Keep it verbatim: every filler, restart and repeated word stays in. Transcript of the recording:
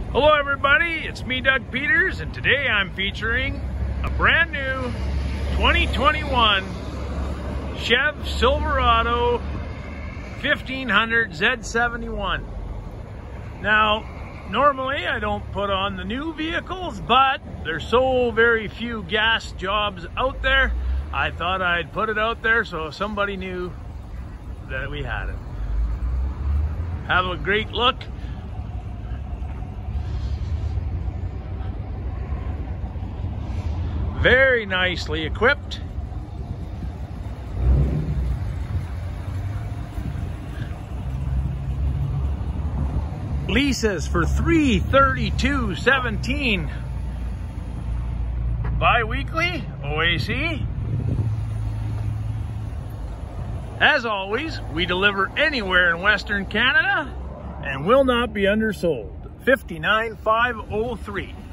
Hello everybody, it's me Doug Peters, and today I'm featuring a brand new twenty twenty-one Chevy Silverado fifteen hundred Z seventy-one. Now, normally I don't put on the new vehicles, but there's so very few gas jobs out there, I thought I'd put it out there so somebody knew that we had it. Have a great look. Very nicely equipped. Leases for three thirty-two seventeen bi-weekly O A C. As always, we deliver anywhere in Western Canada and will not be undersold. five nine five oh three.